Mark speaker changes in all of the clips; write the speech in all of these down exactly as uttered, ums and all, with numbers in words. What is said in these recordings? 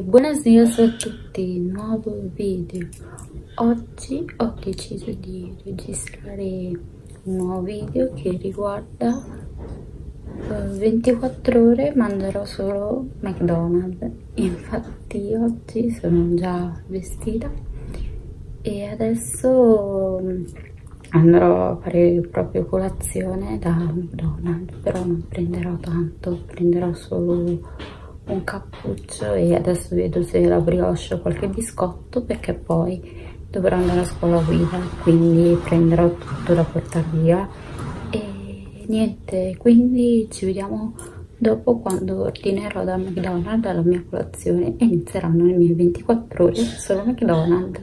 Speaker 1: buonasera a tutti, nuovo video. Oggi ho deciso di registrare un nuovo video che riguarda uh, ventiquattro ore mangerò solo McDonald's. Infatti oggi sono già vestita e adesso andrò a fare proprio colazione da McDonald's, però non prenderò tanto, prenderò solo un cappuccio e adesso vedo se la brioche o qualche biscotto, perché poi dovrò andare a scuola guida, quindi prenderò tutto da portare via. E niente, quindi ci vediamo dopo, quando ordinerò da McDonald's la mia colazione e inizieranno le mie ventiquattro ore solo McDonald's.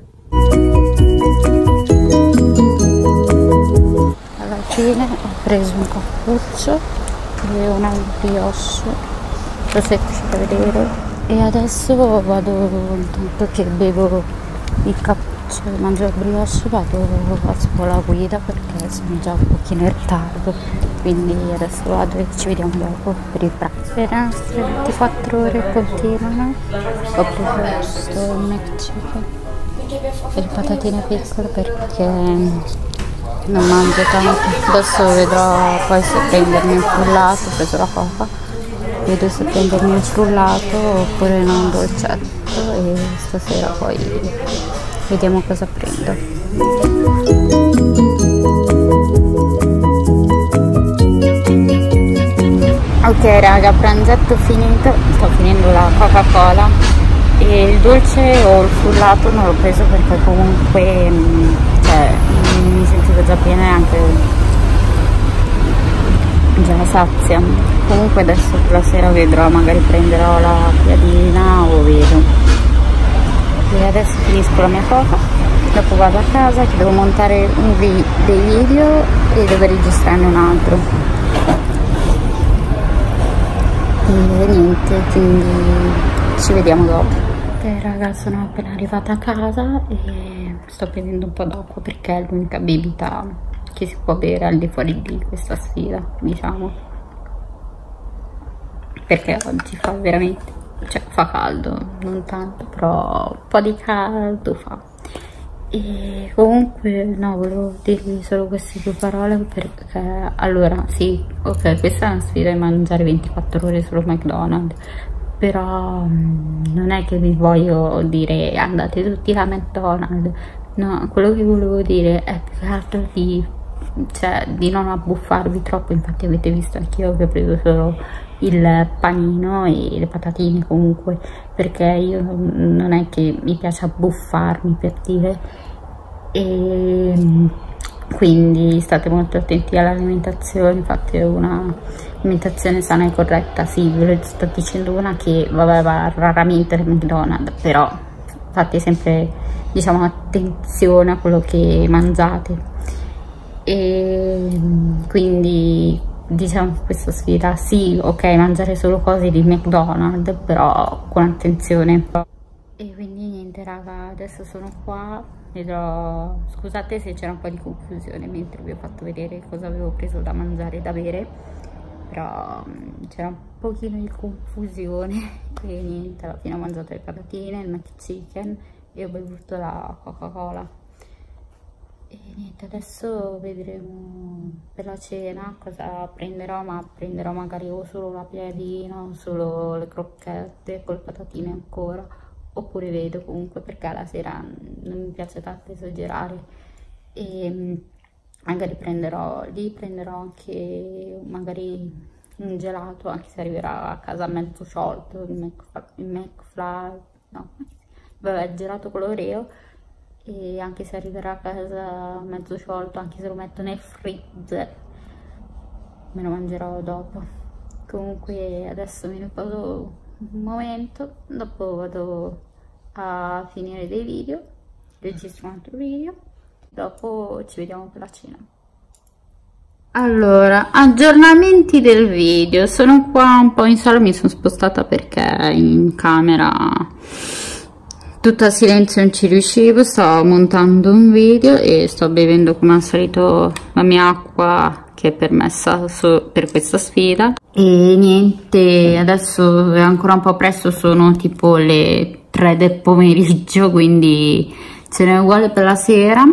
Speaker 1: Alla fine ho preso un cappuccio e una brioche, lo sei riuscito a vedere, e adesso vado, intanto che bevo il cappuccio e mangio la brioche, vado a scuola guida perché sono già un pochino in ritardo, quindi adesso vado e ci vediamo dopo per il pranzo. Le nostre ventiquattro ore continuano. Ho preso questo McChicken e le patatine piccole perché non mangio tanto. Adesso vedrò poi se prendermi un frullato. Ho preso la coca, vedo se prendermi un frullato oppure no, un dolcetto, e stasera poi vediamo cosa prendo. Ok raga, pranzetto finito, sto finendo la Coca-Cola e il dolce o il frullato non l'ho preso perché comunque cioè, mi sentivo già piena e anche già sazia. Comunque adesso la sera vedrò, magari prenderò la piadina o vedo. E adesso finisco la mia coca, dopo vado a casa che devo montare un vi dei video e devo registrarne un altro. E niente, quindi ci vediamo dopo. Ok raga, sono appena arrivata a casa e sto bevendo un po' d'acqua perché è l'unica bibita che si può bere al di fuori di questa sfida, diciamo, perché oggi fa veramente, cioè fa caldo, non tanto, però un po' di caldo fa. E comunque no, volevo dirvi solo queste due parole perché allora sì, ok, questa è una sfida di mangiare ventiquattro ore solo McDonald's, però mh, non è che vi voglio dire andate tutti a McDonald's, no, quello che volevo dire è più che altro di cioè di non abbuffarvi troppo. Infatti avete visto anch'io che ho preso solo il panino e le patatine, comunque perché io non è che mi piace abbuffarmi, per dire, e quindi state molto attenti all'alimentazione, fate una alimentazione sana e corretta. Sì, ve lo sto dicendo una che vabbè, va raramente al McDonald's, però fate sempre, diciamo, attenzione a quello che mangiate. E quindi diciamo questa sfida sì, ok, mangiare solo cose di McDonald's, però con attenzione. E quindi niente raga, adesso sono qua, vedrò, scusate se c'era un po' di confusione mentre vi ho fatto vedere cosa avevo preso da mangiare e da bere, però c'era un pochino di confusione e niente, alla fine ho mangiato le patatine, il McChicken e ho bevuto la Coca-Cola. E niente, adesso vedremo per la cena cosa prenderò, ma prenderò magari o solo la piadina o solo le crocchette con le patatine ancora, oppure vedo, comunque perché la sera non mi piace tanto esagerare. E magari prenderò lì, prenderò anche magari un gelato, anche se arriverà a casa mezzo sciolto, il McFly, no, vabbè, il gelato con l'Oreo. E anche se arriverà a casa mezzo sciolto, anche se lo metto nel freezer, me lo mangerò dopo. Comunque adesso mi riposo un momento, dopo vado a finire dei video, registro un altro video, dopo ci vediamo per la cena. Allora, aggiornamenti del video. Sono qua un po' in sala, mi sono spostata perché in camera tutto a silenzio non ci riuscivo. Sto montando un video e sto bevendo come al solito la mia acqua che che è permessa so per questa sfida. E niente, adesso è ancora un po' presto, sono tipo le tre del pomeriggio, quindi ce n'è uguale per la sera.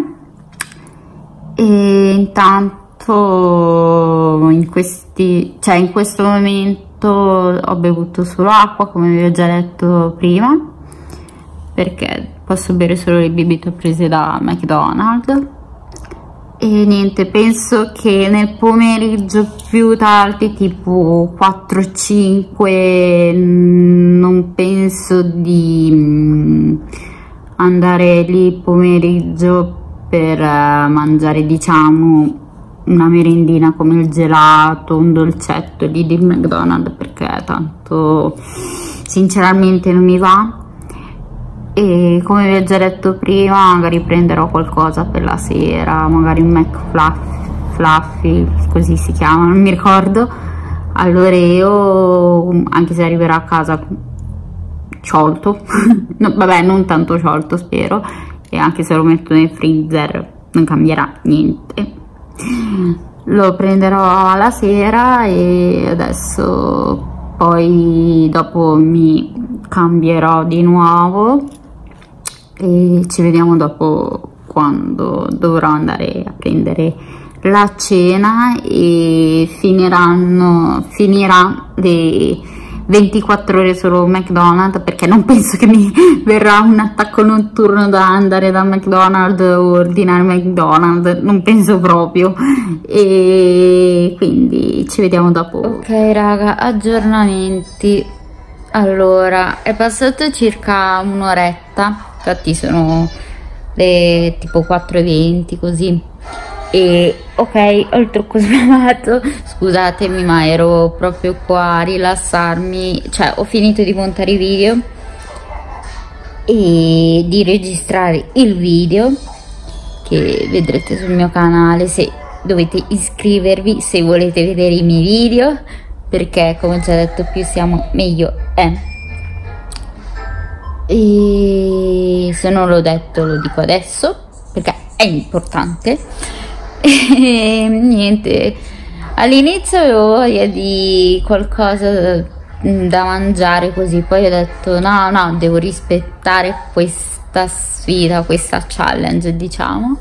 Speaker 1: E intanto in questi, cioè in questo momento ho bevuto solo acqua, come vi ho già detto prima, perché posso bere solo le bibite prese da McDonald's. E niente, penso che nel pomeriggio più tardi, tipo quattro cinque, non penso di andare lì pomeriggio per mangiare, diciamo, una merendina come il gelato, un dolcetto lì di McDonald's, perché tanto sinceramente non mi va. E come vi ho già detto prima, magari prenderò qualcosa per la sera, magari un McFluffy, così si chiama, non mi ricordo, all'Oreo, anche se arriverà a casa sciolto. No, vabbè, non tanto sciolto spero, e anche se lo metto nel freezer non cambierà niente. Lo prenderò alla sera e adesso poi dopo mi cambierò di nuovo e ci vediamo dopo, quando dovrò andare a prendere la cena e finiranno finirà le ventiquattro ore solo McDonald's, perché non penso che mi verrà un attacco notturno da andare da McDonald's o ordinare McDonald's, non penso proprio. E quindi ci vediamo dopo. Ok raga, aggiornamenti. Allora, è passato circa un'oretta, infatti sono le tipo quattro e venti così. E ok, ho il trucco sbagliato, scusatemi, ma ero proprio qua a rilassarmi, cioè ho finito di montare i video e di registrare il video che vedrete sul mio canale. Se dovete iscrivervi se volete vedere i miei video, perché come già detto più siamo meglio è. E se non l'ho detto lo dico adesso perché è importante. E niente, all'inizio avevo voglia di qualcosa da mangiare così, poi ho detto no no, devo rispettare questa sfida, questa challenge diciamo,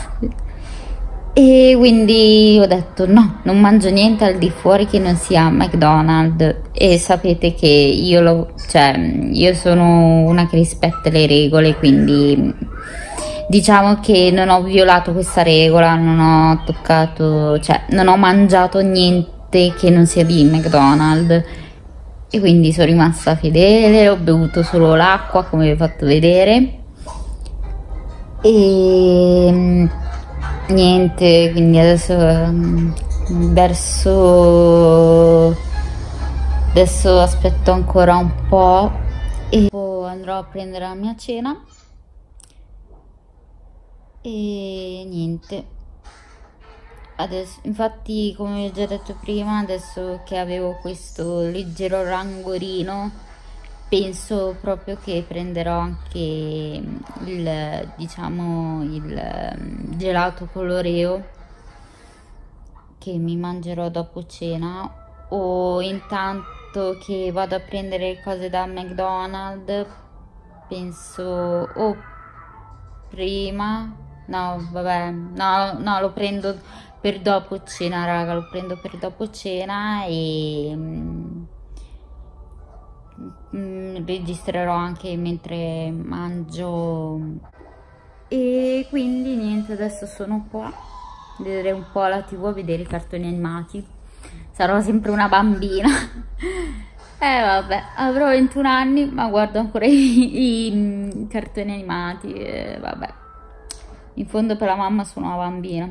Speaker 1: e quindi ho detto no, non mangio niente al di fuori che non sia McDonald's. E sapete che io lo, cioè io sono una che rispetta le regole, quindi diciamo che non ho violato questa regola, non ho toccato, cioè non ho mangiato niente che non sia di McDonald's e quindi sono rimasta fedele, ho bevuto solo l'acqua come vi ho fatto vedere e niente, quindi adesso verso adesso aspetto ancora un po' e poi andrò a prendere la mia cena. E niente, adesso infatti come vi ho già detto prima, adesso che avevo questo leggero languorino penso proprio che prenderò anche il, diciamo, il gelato con l'Oreo che mi mangerò dopo cena, o intanto che vado a prendere cose da McDonald's penso, o prima no vabbè no no lo prendo per dopo cena raga, lo prendo per dopo cena e mm, mm, registrerò anche mentre mangio. E quindi niente, adesso sono qua a vedere un po' la tv, a vedere i cartoni animati, sarò sempre una bambina. Eh vabbè, avrò ventuno anni ma guardo ancora i, i cartoni animati e vabbè, in fondo per la mamma sono una bambina.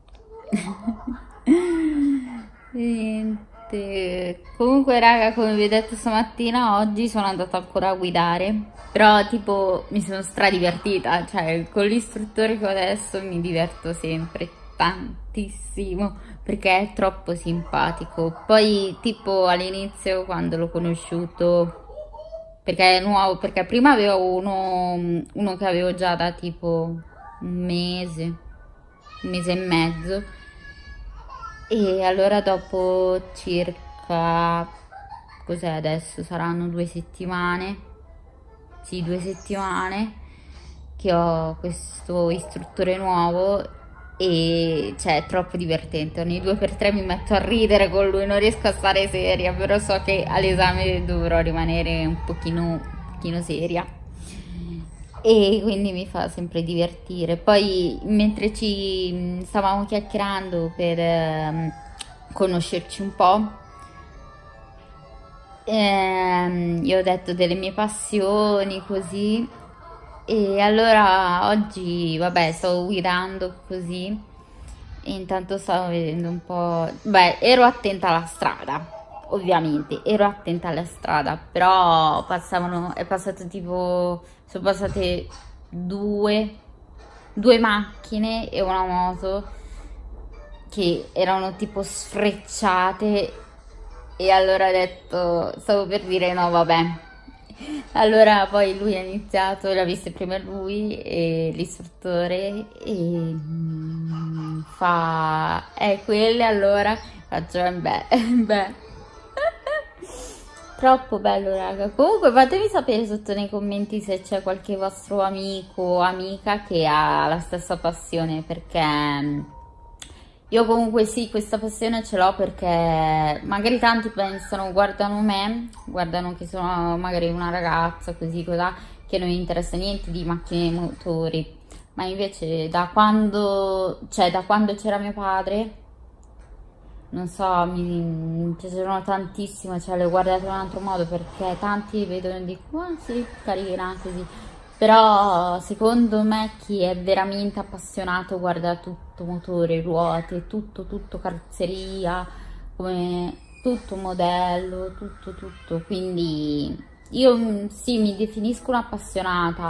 Speaker 1: Niente. Comunque raga, come vi ho detto stamattina, oggi sono andata ancora a guidare, però tipo mi sono stradivertita, cioè con l'istruttore che ho adesso mi diverto sempre tantissimo perché è troppo simpatico. Poi tipo all'inizio quando l'ho conosciuto, perché è nuovo, perché prima avevo uno, uno che avevo già da tipo un mese, un mese e mezzo, E allora dopo circa, cos'è adesso? Saranno due settimane, sì, due settimane che ho questo istruttore nuovo e cioè è troppo divertente. Ogni due per tre mi metto a ridere con lui, non riesco a stare seria, però so che all'esame dovrò rimanere un pochino, un pochino seria e quindi mi fa sempre divertire. Poi mentre ci stavamo chiacchierando per ehm, conoscerci un po', ehm, io ho detto delle mie passioni così. E allora oggi, vabbè, stavo guidando così e intanto stavo vedendo un po'... Beh, ero attenta alla strada, ovviamente, ero attenta alla strada, però passavano, è passato tipo... sono passate due, due macchine e una moto che erano tipo sfrecciate e allora ho detto, stavo per dire no, vabbè. Allora poi lui ha iniziato, l'ha vista prima lui e l'istruttore e mm, fa è quelle, allora faccio eh, beh, beh. Troppo bello raga. Comunque fatemi sapere sotto nei commenti se c'è qualche vostro amico o amica che ha la stessa passione, perché io comunque sì, questa passione ce l'ho perché magari tanti pensano, guardano me, guardano che sono magari una ragazza così, cosa, che non mi interessa niente di macchine e motori, ma invece da quando, cioè da quando c'era mio padre, non so, mi, mi piacevano tantissimo, cioè le guardate in un altro modo perché tanti vedono e dicono, ah sì, carina, così. Però secondo me chi è veramente appassionato guarda tutto motore, ruote, tutto, tutto carrozzeria, come tutto modello, tutto, tutto. Quindi io sì, mi definisco un'appassionata,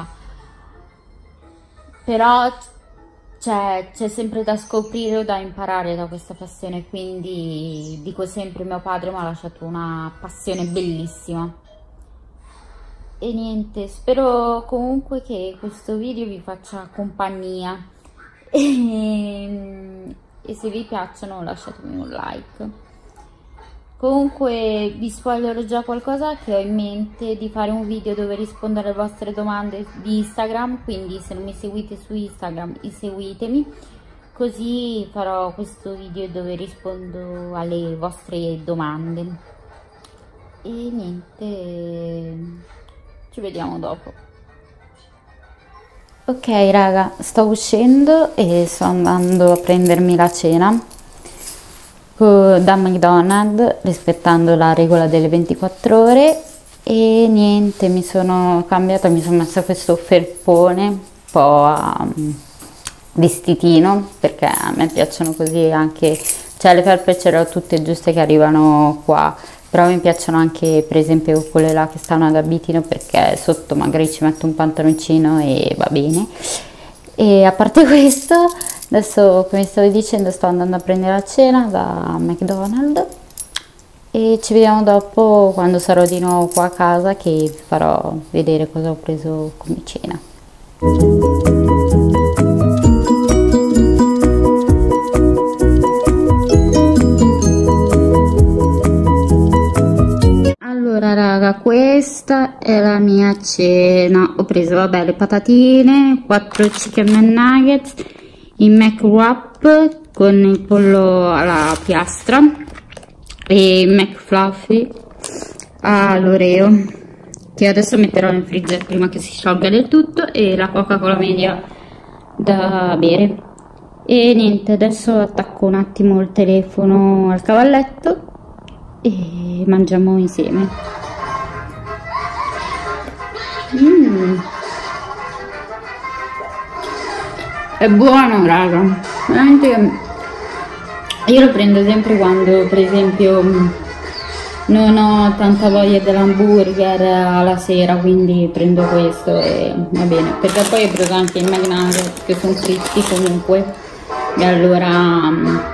Speaker 1: però c'è sempre da scoprire o da imparare da questa passione, quindi dico sempre mio padre mi ha lasciato una passione bellissima. E niente, spero comunque che questo video vi faccia compagnia e, e se vi piacciono lasciatemi un like. Comunque vi spoilerò già qualcosa, che ho in mente di fare un video dove rispondere alle vostre domande di Instagram, quindi se non mi seguite su Instagram seguitemi, così farò questo video dove rispondo alle vostre domande. E niente, ci vediamo dopo. Ok raga, sto uscendo e sto andando a prendermi la cena da McDonald's, rispettando la regola delle ventiquattro ore. E niente, mi sono cambiata, mi sono messa questo felpone un po' a vestitino, perché a me piacciono così anche, cioè le felpe ce le ho tutte giuste che arrivano qua, però mi piacciono anche per esempio quelle là che stanno ad abitino, perché sotto magari ci metto un pantaloncino e va bene. E a parte questo, adesso come stavo dicendo sto andando a prendere la cena da McDonald's e ci vediamo dopo quando sarò di nuovo qua a casa, che vi farò vedere cosa ho preso come cena. Allora raga, questa è la mia cena. Ho preso, vabbè, le patatine, quattro chicken and nuggets, il Mac wrap con il pollo alla piastra e il Mac fluffy all'oreo, che adesso metterò nel freezer prima che si sciolga del tutto, e la Coca-Cola media da bere. E niente, adesso attacco un attimo il telefono al cavalletto e mangiamo insieme. Mm. È buono raga, veramente. Io lo prendo sempre quando per esempio non ho tanta voglia dell'hamburger alla sera, quindi prendo questo e va bene, perché poi ho preso anche il McNugget che sono fritti comunque, e allora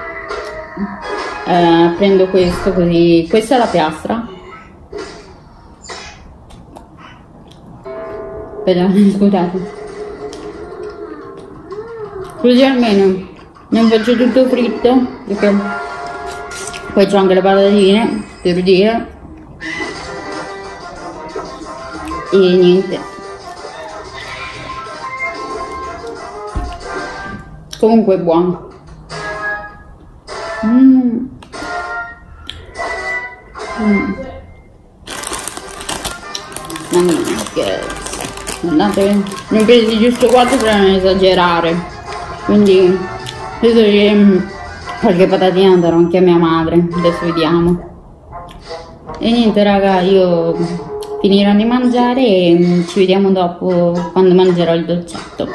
Speaker 1: eh, prendo questo così. Questa è la piastra. Aspetta, scusate, così almeno non faccio tutto fritto, perché Poi c'ho anche le patatine, per dire. E niente. Comunque è buono. Mm. Mm. Mamma mia, che... Guardate, ne ho presi giusto quattro per non esagerare. Quindi penso che qualche patatina darò anche a mia madre. Adesso vediamo. E niente raga, io finirò di mangiare e ci vediamo dopo quando mangerò il dolcetto.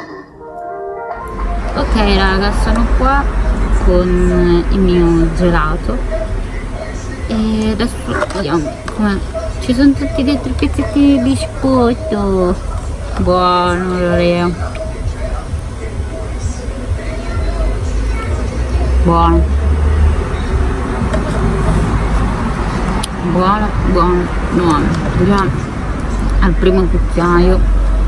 Speaker 1: Ok raga, sono qua con il mio gelato e adesso vediamo com'è. Ci sono tutti dentro pezzetti di biscotto. Buono Leo. Buono. Buono, buono, buono. Già al primo cucchiaio.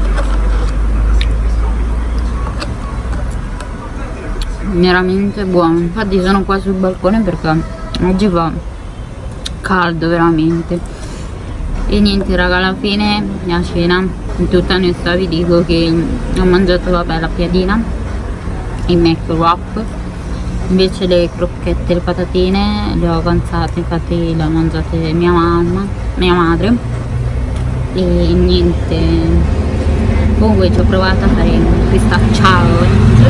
Speaker 1: Veramente buono. Infatti sono qua sul balcone perché oggi fa caldo veramente. E niente raga, alla fine la cena, in tutta onestà vi dico che ho mangiato vabbè la piadina, il Mac Wrap, invece le crocchette e le patatine le ho avanzate, infatti le ho mangiate mia mamma, mia madre. E niente, comunque ci ho provato a fare questa challenge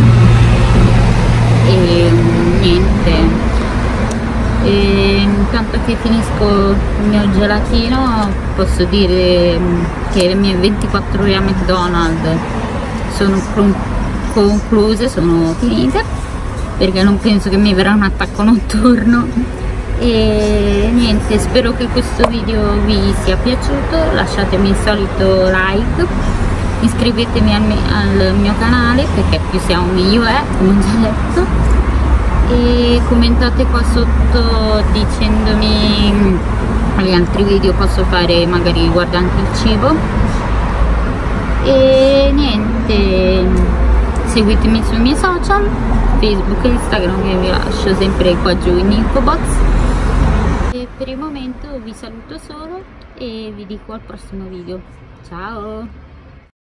Speaker 1: e niente. E intanto che finisco il mio gelatino posso dire che le mie ventiquattro ore a McDonald's sono concluse, sono finite, perché non penso che mi verrà un attacco notturno. E niente, spero che questo video vi sia piaciuto, lasciatemi il solito like, iscrivetevi al, al mio canale perché più siamo meglio è, come già detto, e commentate qua sotto dicendomi quali altri video posso fare magari riguardanti il cibo. E niente, seguitemi sui miei social, Facebook e Instagram, che vi lascio sempre qua giù in info box. E per il momento vi saluto solo e vi dico al prossimo video. Ciao!